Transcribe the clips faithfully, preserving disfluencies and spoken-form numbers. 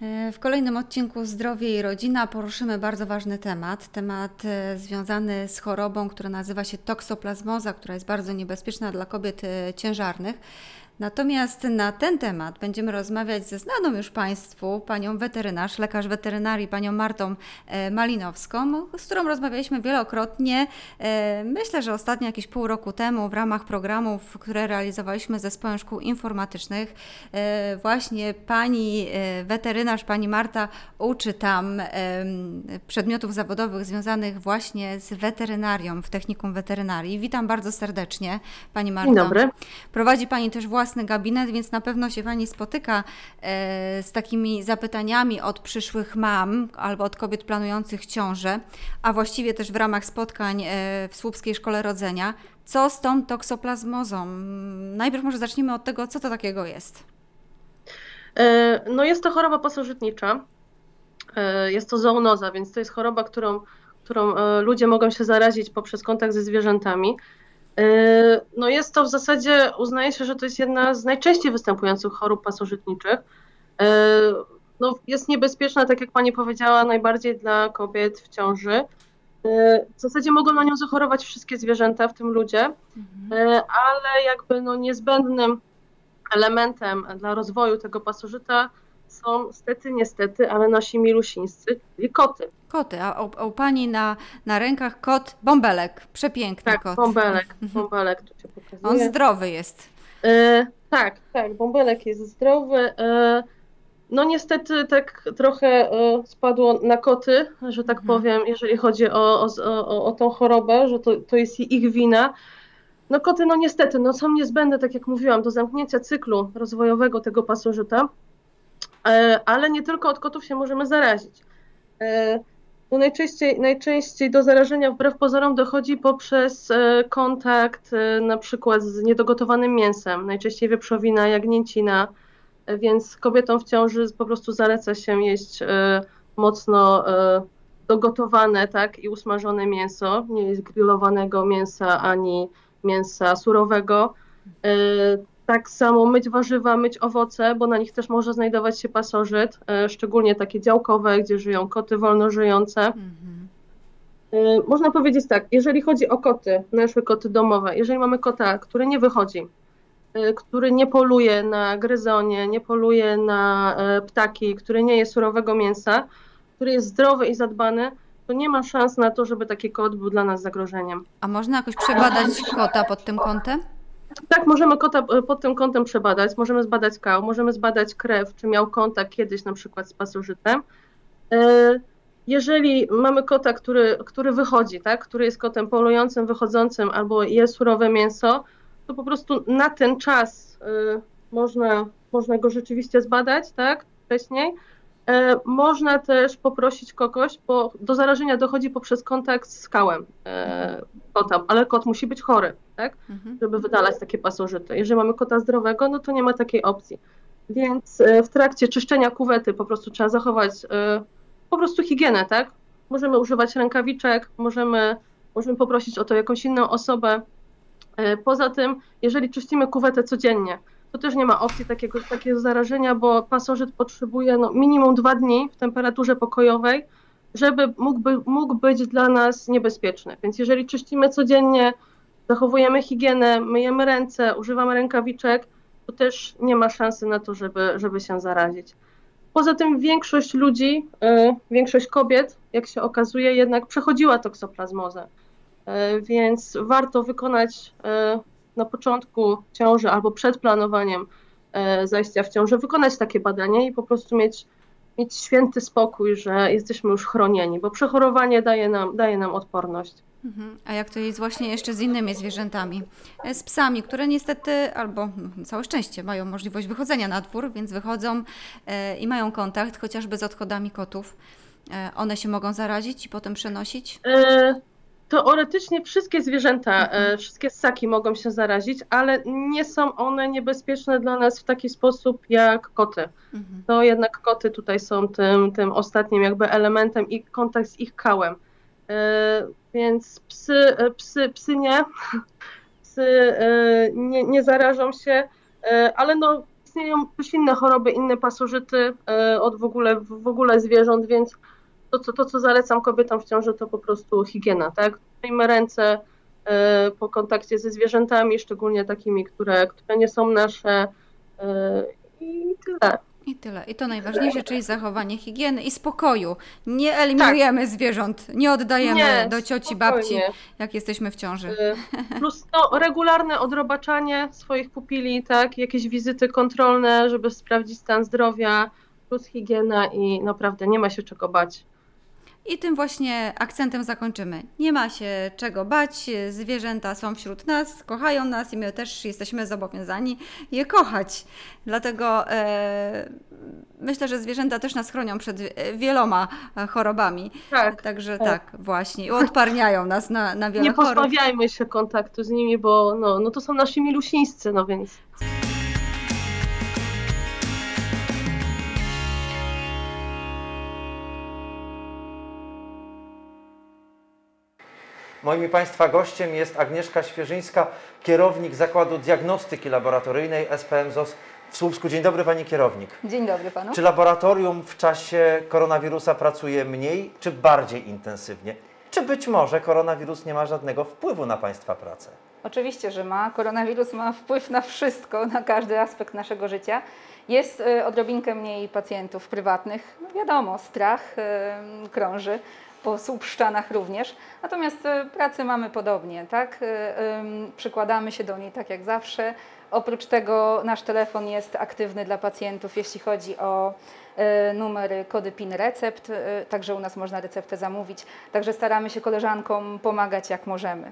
W kolejnym odcinku Zdrowie i Rodzina poruszymy bardzo ważny temat, temat związany z chorobą, która nazywa się toksoplazmoza, która jest bardzo niebezpieczna dla kobiet ciężarnych. Natomiast na ten temat będziemy rozmawiać ze znaną już Państwu panią weterynarz, lekarz weterynarii, panią Martą Malinowską, z którą rozmawialiśmy wielokrotnie. Myślę, że ostatnio jakieś pół roku temu w ramach programów, które realizowaliśmy z Zespołem Szkół Informatycznych. Właśnie pani weterynarz, pani Marta uczy tam przedmiotów zawodowych związanych właśnie z weterynarią w Technikum Weterynarii. Witam bardzo serdecznie, pani Marto. Dzień dobry. Prowadzi pani też własny gabinet, więc na pewno się pani spotyka z takimi zapytaniami od przyszłych mam albo od kobiet planujących ciążę, a właściwie też w ramach spotkań w Słupskiej Szkole Rodzenia. Co z tą toksoplazmozą? Najpierw może zacznijmy od tego, co to takiego jest. No jest to choroba pasożytnicza, jest to zoonoza, więc to jest choroba, którą, którą ludzie mogą się zarazić poprzez kontakt ze zwierzętami. No jest to w zasadzie, uznaje się, że to jest jedna z najczęściej występujących chorób pasożytniczych. No jest niebezpieczna, tak jak pani powiedziała, najbardziej dla kobiet w ciąży. W zasadzie mogą na nią zachorować wszystkie zwierzęta, w tym ludzie, mhm. ale jakby no niezbędnym elementem dla rozwoju tego pasożyta są stety, niestety, ale nasi milusińscy, czyli koty. Koty, a u, u pani na, na rękach kot Bąbelek, przepiękny tak, kot. Bąbelek, Bąbelek tu się pokazuje. On zdrowy jest. E, tak, tak, Bąbelek jest zdrowy. E, no niestety tak trochę e, spadło na koty, że tak mhm. powiem, jeżeli chodzi o, o, o, o tą chorobę, że to, to jest ich wina. No koty, no niestety, no są niezbędne, tak jak mówiłam, do zamknięcia cyklu rozwojowego tego pasożyta, e, ale nie tylko od kotów się możemy zarazić. E, no najczęściej, najczęściej do zarażenia wbrew pozorom dochodzi poprzez e, kontakt e, na przykład z niedogotowanym mięsem, najczęściej wieprzowina, jagnięcina, e, więc kobietom w ciąży po prostu zaleca się jeść e, mocno e, dogotowane, tak, i usmażone mięso, nie jest grillowanego mięsa ani mięsa surowego. Tak samo myć warzywa, myć owoce, bo na nich też może znajdować się pasożyt, szczególnie takie działkowe, gdzie żyją koty wolnożyjące. Mhm. Można powiedzieć tak, jeżeli chodzi o koty, nasze koty domowe, jeżeli mamy kota, który nie wychodzi, który nie poluje na gryzonie, nie poluje na ptaki, który nie je surowego mięsa, który jest zdrowy i zadbany, to nie ma szans na to, żeby taki kot był dla nas zagrożeniem. A można jakoś przebadać kota pod tym kątem? Tak, możemy kota pod tym kątem przebadać, możemy zbadać kał, możemy zbadać krew, czy miał kontakt kiedyś na przykład z pasożytem. Jeżeli mamy kota, który, który wychodzi, tak, który jest kotem polującym, wychodzącym albo je surowe mięso, to po prostu na ten czas można, można go rzeczywiście zbadać, tak, wcześniej. E, można też poprosić kogoś, bo do zarażenia dochodzi poprzez kontakt z kałem e, kota, ale kot musi być chory, tak, mhm. żeby wydalać takie pasożyty. Jeżeli mamy kota zdrowego, no to nie ma takiej opcji. Więc e, w trakcie czyszczenia kuwety po prostu trzeba zachować e, po prostu higienę, tak? Możemy używać rękawiczek, możemy, możemy poprosić o to jakąś inną osobę. E, poza tym, jeżeli czyścimy kuwetę codziennie, to też nie ma opcji takiego, takiego zarażenia, bo pasożyt potrzebuje no, minimum dwa dni w temperaturze pokojowej, żeby mógł, by, mógł być dla nas niebezpieczny. Więc jeżeli czyścimy codziennie, zachowujemy higienę, myjemy ręce, używamy rękawiczek, to też nie ma szansy na to, żeby, żeby się zarazić. Poza tym większość ludzi, yy, większość kobiet, jak się okazuje, jednak przechodziła toksoplazmozę, yy, więc warto wykonać yy, na początku ciąży albo przed planowaniem e, zajścia w ciążę wykonać takie badanie i po prostu mieć, mieć święty spokój, że jesteśmy już chronieni, bo przechorowanie daje nam, daje nam odporność. Mhm. A jak to jest właśnie jeszcze z innymi zwierzętami? Z psami, które niestety, albo no, całe szczęście, mają możliwość wychodzenia na dwór, więc wychodzą e, i mają kontakt chociażby z odchodami kotów. E, one się mogą zarazić i potem przenosić? E- Teoretycznie wszystkie zwierzęta, mhm. wszystkie ssaki mogą się zarazić, ale nie są one niebezpieczne dla nas w taki sposób jak koty. Mhm. To jednak koty tutaj są tym, tym ostatnim jakby elementem i kontakt z ich kałem. Więc psy, psy, psy nie, psy nie, nie zarażą się, ale no istnieją też inne choroby, inne pasożyty od w ogóle, w ogóle zwierząt, więc to co, to, co zalecam kobietom w ciąży, to po prostu higiena, tak? Myjmy ręce po kontakcie ze zwierzętami, szczególnie takimi, które, które nie są nasze i tyle. I tyle. I to najważniejsze, czyli zachowanie higieny i spokoju. Nie eliminujemy tak. zwierząt, nie oddajemy nie, do cioci, spokojnie. babci, jak jesteśmy w ciąży. Plus no, regularne odrobaczanie swoich pupili, tak, jakieś wizyty kontrolne, żeby sprawdzić stan zdrowia, plus higiena i naprawdę nie ma się czego bać. I tym właśnie akcentem zakończymy. Nie ma się czego bać, zwierzęta są wśród nas, kochają nas i my też jesteśmy zobowiązani je kochać. Dlatego e, myślę, że zwierzęta też nas chronią przed wieloma chorobami. Tak. Także tak, tak właśnie. I odparniają nas na, na wiele Nie chorób. Nie pozbawiajmy się kontaktu z nimi, bo no, no to są nasi milusińscy, no więc... Moim Państwa gościem jest Agnieszka Świeżyńska, kierownik Zakładu Diagnostyki Laboratoryjnej S P M Z O S w Słupsku. Dzień dobry Pani kierownik. Dzień dobry Panu. Czy laboratorium w czasie koronawirusa pracuje mniej, czy bardziej intensywnie? Czy być może koronawirus nie ma żadnego wpływu na Państwa pracę? Oczywiście, że ma. Koronawirus ma wpływ na wszystko, na każdy aspekt naszego życia. Jest y, odrobinkę mniej pacjentów prywatnych. No wiadomo, strach y, krąży. Po Słupszczanach również. Natomiast pracy mamy podobnie, tak? Przykładamy się do niej tak jak zawsze. Oprócz tego nasz telefon jest aktywny dla pacjentów, jeśli chodzi o numery, kody PIN recept, także u nas można receptę zamówić. Także staramy się koleżankom pomagać jak możemy.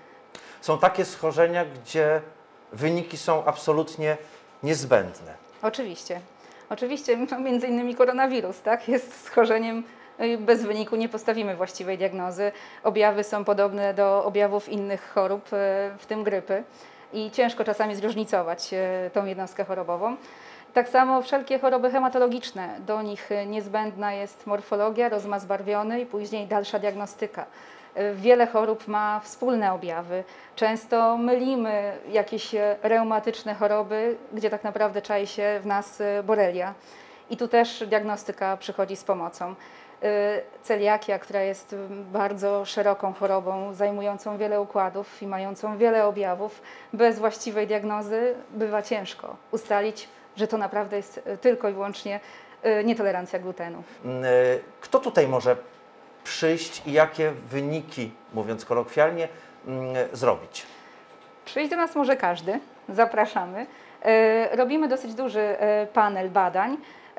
Są takie schorzenia, gdzie wyniki są absolutnie niezbędne. Oczywiście. Oczywiście, no, między innymi koronawirus, tak? Jest schorzeniem. Bez wyniku nie postawimy właściwej diagnozy. Objawy są podobne do objawów innych chorób, w tym grypy i ciężko czasami zróżnicować tą jednostkę chorobową. Tak samo wszelkie choroby hematologiczne, do nich niezbędna jest morfologia, rozmaz barwiony i później dalsza diagnostyka. Wiele chorób ma wspólne objawy. Często mylimy jakieś reumatyczne choroby, gdzie tak naprawdę czai się w nas borelia. I tu też diagnostyka przychodzi z pomocą. Celiakia, która jest bardzo szeroką chorobą, zajmującą wiele układów i mającą wiele objawów, bez właściwej diagnozy bywa ciężko ustalić, że to naprawdę jest tylko i wyłącznie nietolerancja glutenu. Kto tutaj może przyjść i jakie wyniki, mówiąc kolokwialnie, zrobić? Przyjść do nas może każdy, zapraszamy. Robimy dosyć duży panel badań.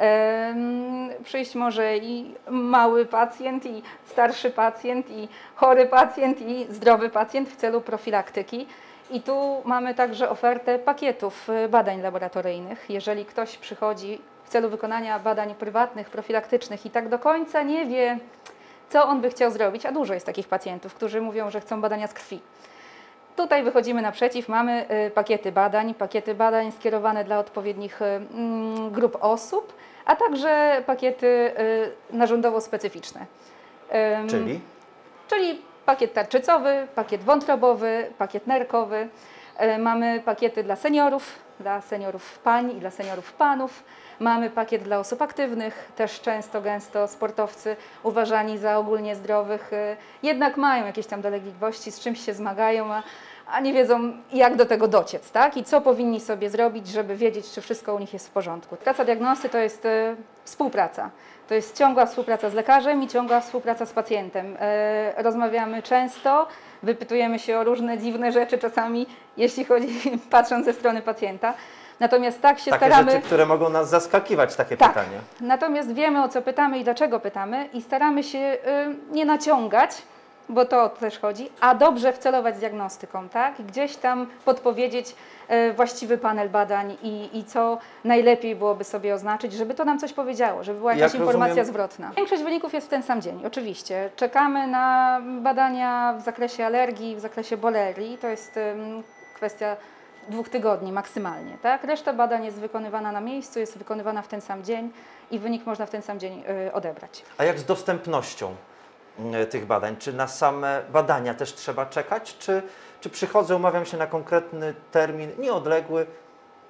Przyjść może i mały pacjent, i starszy pacjent, i chory pacjent, i zdrowy pacjent w celu profilaktyki. I tu mamy także ofertę pakietów badań laboratoryjnych. Jeżeli ktoś przychodzi w celu wykonania badań prywatnych, profilaktycznych i tak do końca nie wie, co on by chciał zrobić, a dużo jest takich pacjentów, którzy mówią, że chcą badania z krwi. Tutaj wychodzimy naprzeciw, mamy pakiety badań, pakiety badań skierowane dla odpowiednich grup osób, a także pakiety narządowo-specyficzne. Czyli? Czyli pakiet tarczycowy, pakiet wątrobowy, pakiet nerkowy. Mamy pakiety dla seniorów, dla seniorów pań i dla seniorów panów. Mamy pakiet dla osób aktywnych, też często, gęsto sportowcy uważani za ogólnie zdrowych, jednak mają jakieś tam dolegliwości, z czymś się zmagają, a, a nie wiedzą, jak do tego dociec, tak? I co powinni sobie zrobić, żeby wiedzieć, czy wszystko u nich jest w porządku. Praca diagnosty to jest e, współpraca. To jest ciągła współpraca z lekarzem i ciągła współpraca z pacjentem. E, rozmawiamy często, wypytujemy się o różne dziwne rzeczy czasami, jeśli chodzi, patrząc ze strony pacjenta. Natomiast tak się takie staramy... rzeczy, które mogą nas zaskakiwać, takie tak. pytania. Natomiast wiemy, o co pytamy i dlaczego pytamy i staramy się y, nie naciągać, bo to o to też chodzi, a dobrze wcelować z diagnostyką, tak? I gdzieś tam podpowiedzieć y, właściwy panel badań i, i co najlepiej byłoby sobie oznaczyć, żeby to nam coś powiedziało, żeby była jakaś Jak informacja rozumiem... zwrotna. Większość wyników jest w ten sam dzień, oczywiście. Czekamy na badania w zakresie alergii, w zakresie bolerii, to jest y, kwestia dwóch tygodni maksymalnie, tak? Reszta badań jest wykonywana na miejscu, jest wykonywana w ten sam dzień i wynik można w ten sam dzień y, odebrać. A jak z dostępnością y, tych badań? Czy na same badania też trzeba czekać, czy, czy przychodzę, umawiam się na konkretny termin, nieodległy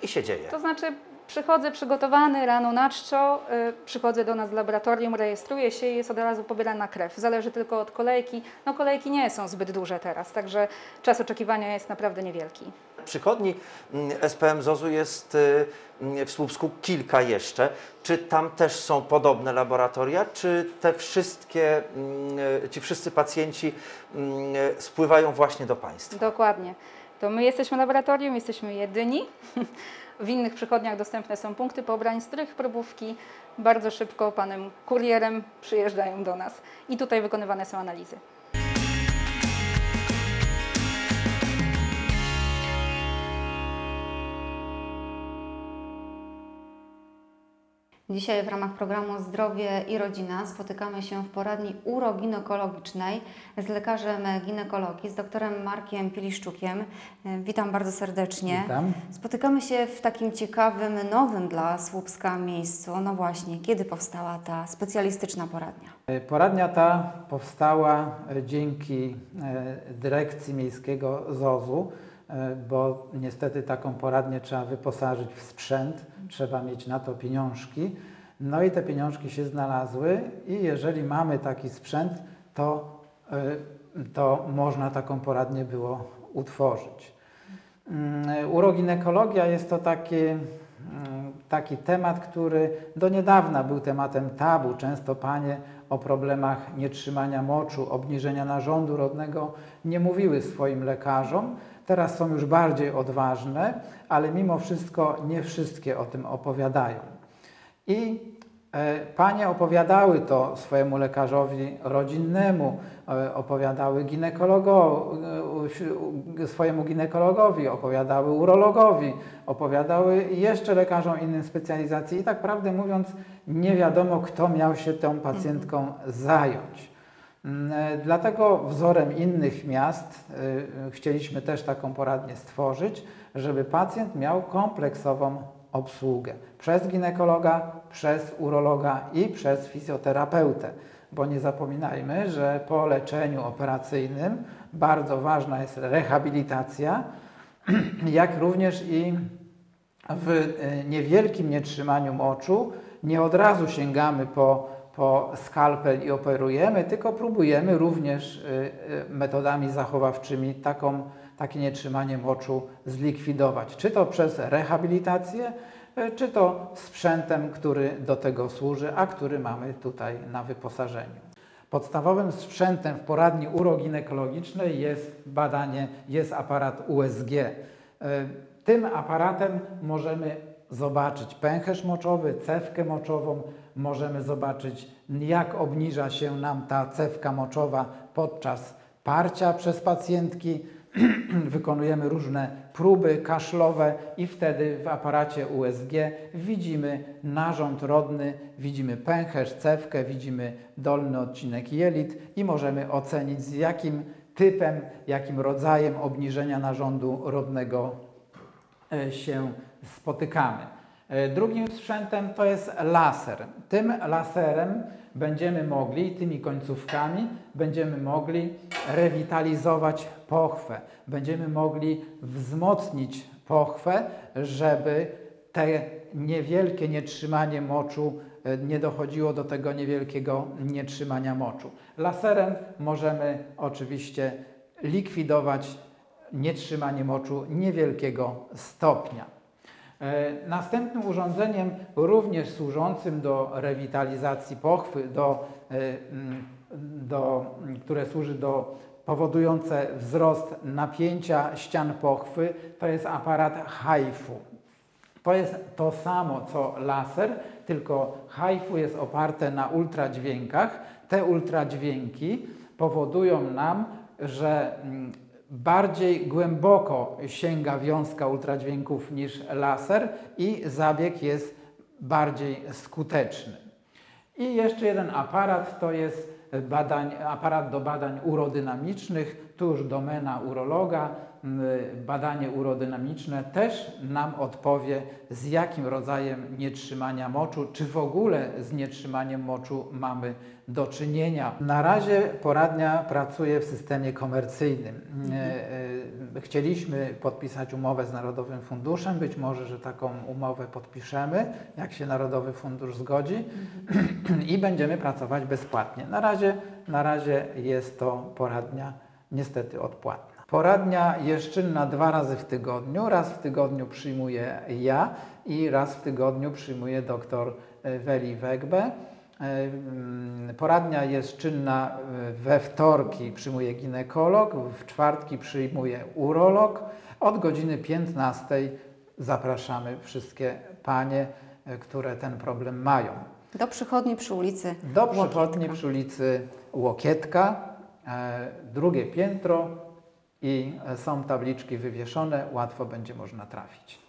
i się dzieje. To znaczy przychodzę przygotowany rano na czczo, y, przychodzę do nas z laboratorium, rejestruję się i jest od razu pobierana krew. Zależy tylko od kolejki. No kolejki nie są zbyt duże teraz, także czas oczekiwania jest naprawdę niewielki. Przychodni S P M ZOZ-u jest w Słupsku kilka jeszcze. Czy tam też są podobne laboratoria, czy te wszystkie, ci wszyscy pacjenci spływają właśnie do Państwa? Dokładnie. To my jesteśmy laboratorium, jesteśmy jedyni. W innych przychodniach dostępne są punkty pobrań, z których probówki bardzo szybko panem kurierem przyjeżdżają do nas i tutaj wykonywane są analizy. Dzisiaj w ramach programu Zdrowie i Rodzina spotykamy się w poradni uroginekologicznej z lekarzem ginekologii, z doktorem Markiem Piliszczukiem. Witam bardzo serdecznie. Witam. Spotykamy się w takim ciekawym, nowym dla Słupska miejscu. No właśnie, kiedy powstała ta specjalistyczna poradnia? Poradnia ta powstała dzięki dyrekcji miejskiego ZOZ-u, bo niestety taką poradnię trzeba wyposażyć w sprzęt, trzeba mieć na to pieniążki. No i te pieniążki się znalazły i jeżeli mamy taki sprzęt, to, to można taką poradnię było utworzyć. Uroginekologia jest to taki, taki temat, który do niedawna był tematem tabu. Często panie o problemach nietrzymania moczu, obniżenia narządu rodnego nie mówiły swoim lekarzom. Teraz są już bardziej odważne, ale mimo wszystko nie wszystkie o tym opowiadają. I e, panie opowiadały to swojemu lekarzowi rodzinnemu, e, opowiadały ginekologo, e, swojemu ginekologowi, opowiadały urologowi, opowiadały jeszcze lekarzom innym specjalizacji i tak prawdę mówiąc nie wiadomo, kto miał się tą pacjentką zająć. Dlatego wzorem innych miast y, chcieliśmy też taką poradnię stworzyć, żeby pacjent miał kompleksową obsługę przez ginekologa, przez urologa i przez fizjoterapeutę. Bo nie zapominajmy, że po leczeniu operacyjnym bardzo ważna jest rehabilitacja, jak również i w niewielkim nietrzymaniu moczu nie od razu sięgamy po po skalpel i operujemy, tylko próbujemy również metodami zachowawczymi taką, takie nietrzymanie moczu zlikwidować. Czy to przez rehabilitację, czy to sprzętem, który do tego służy, a który mamy tutaj na wyposażeniu. Podstawowym sprzętem w poradni uroginekologicznej jest badanie, jest aparat U S G. Tym aparatem możemy zobaczyć pęcherz moczowy, cewkę moczową, możemy zobaczyć, jak obniża się nam ta cewka moczowa podczas parcia przez pacjentki. Wykonujemy różne próby kaszlowe i wtedy w aparacie U S G widzimy narząd rodny, widzimy pęcherz, cewkę, widzimy dolny odcinek jelit i możemy ocenić, z jakim typem, jakim rodzajem obniżenia narządu rodnego się spotykamy. Drugim sprzętem to jest laser. Tym laserem będziemy mogli, tymi końcówkami będziemy mogli rewitalizować pochwę. Będziemy mogli wzmocnić pochwę, żeby te niewielkie nietrzymanie moczu nie dochodziło do tego niewielkiego nietrzymania moczu. Laserem możemy oczywiście likwidować nietrzymanie moczu niewielkiego stopnia. Następnym urządzeniem, również służącym do rewitalizacji pochwy, do, do, które służy do powodujące wzrost napięcia ścian pochwy, to jest aparat haifu. To jest to samo co laser, tylko haifu jest oparte na ultradźwiękach. Te ultradźwięki powodują nam, że bardziej głęboko sięga wiązka ultradźwięków niż laser i zabieg jest bardziej skuteczny. I jeszcze jeden aparat to jest badań, aparat do badań urodynamicznych, tu już domena urologa. Badanie urodynamiczne też nam odpowie, z jakim rodzajem nietrzymania moczu, czy w ogóle z nietrzymaniem moczu mamy do czynienia. Na razie poradnia pracuje w systemie komercyjnym. Chcieliśmy podpisać umowę z Narodowym Funduszem, być może, że taką umowę podpiszemy, jak się Narodowy Fundusz zgodzi i będziemy pracować bezpłatnie. Na razie, na razie jest to poradnia niestety odpłatna. Poradnia jeszczynna dwa razy w tygodniu. Raz w tygodniu przyjmuję ja i raz w tygodniu przyjmuje dr Weli Wegbe. Poradnia jest czynna we wtorki, przyjmuje ginekolog, w czwartki przyjmuje urolog. Od godziny piętnastej zapraszamy wszystkie panie, które ten problem mają. Do przychodni przy ulicy Do przychodni Łokietka. przy ulicy Łokietka, drugie piętro i są tabliczki wywieszone, łatwo będzie można trafić.